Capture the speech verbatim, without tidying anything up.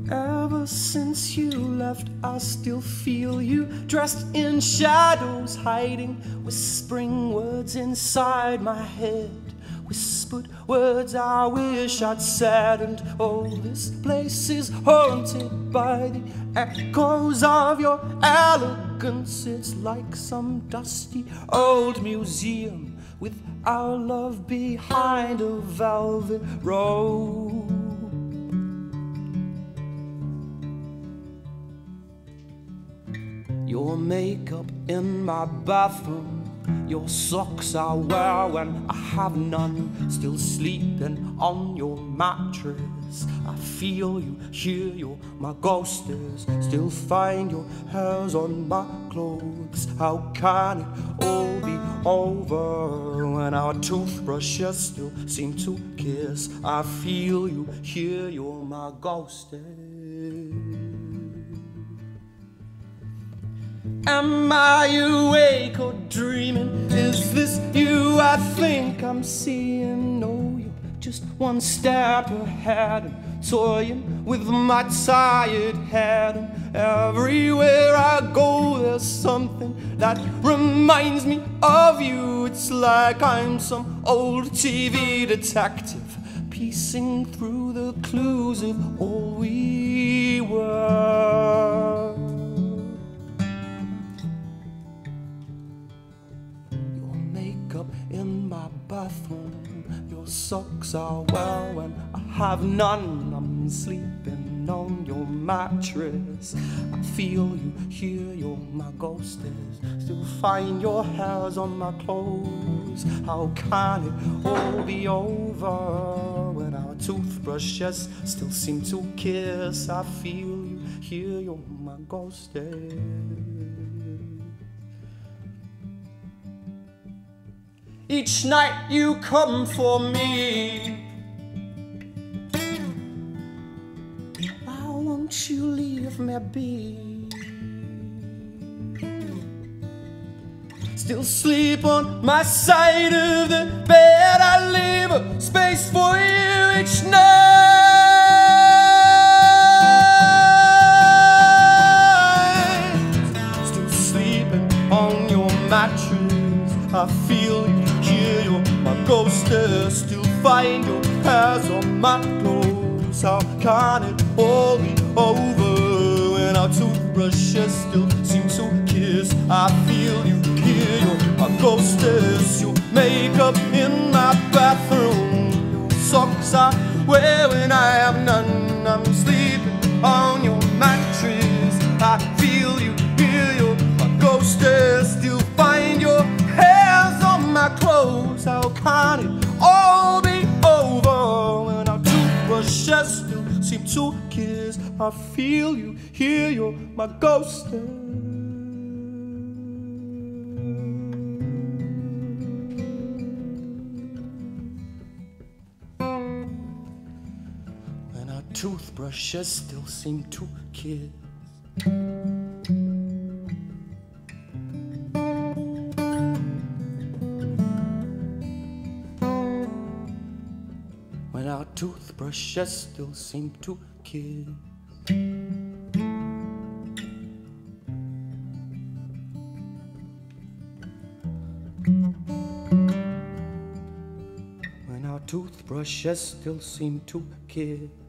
Ever since you left, I still feel you dressed in shadows, hiding, whispering words inside my head. Whispered words I wish I'd said. And oh, this place is haunted by the echoes of your elegance. It's like some dusty old museum with our love behind a velvet robe. Your makeup in my bathroom, your socks I wear when I have none, still sleeping on your mattress. I feel you, hear you, my ghostess, still find your hairs on my clothes. How can it all be over when our toothbrushes still seem to kiss? I feel you, hear you, my ghostess. Am I awake or dreaming? Is this you I think I'm seeing? No, you're just one step ahead and toying with my tired head. And everywhere I go there's something that reminds me of you. It's like I'm some old T V detective piecing through the clues of all we were. In my bathroom, your socks I wear when I have none. I'm sleeping on your mattress. I feel you, hear you, my ghostess, still find your hairs on my clothes. How can it all be over when our toothbrushes still seem to kiss? I feel you, hear you, my ghostess. Each night you come for me. Why won't you leave me be? Still sleep on my side of the bed. I leave a space for you each night. Still sleeping on your mattress. I feel you, hear you, my ghostess, still find your hairs on my clothes. How can it all be over when our toothbrushes still seem to kiss? I feel you, hear you, my ghostess, your makeup in my bathroom, your socks I wear when I have none. I'm sleeping on your mattress. I feel you, hear you, my ghostess, still find your hairs on my clothes. How can it all be over when our toothbrushes still seem to kiss? I feel you, hear you, my ghostess. When our toothbrushes still seem to kiss. When our toothbrushes still seem to kiss. When our toothbrushes still seem to kiss.